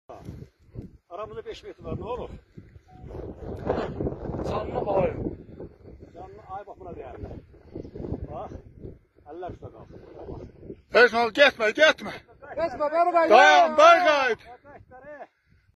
Aramızda 5 metre var, ne olur? Canlı ay. Canlı ay bak buna değerli. Bak, eller üstə qalsın. Heç mal getmə, getmə. Geçme beni ben. Dayan, bay qayıt.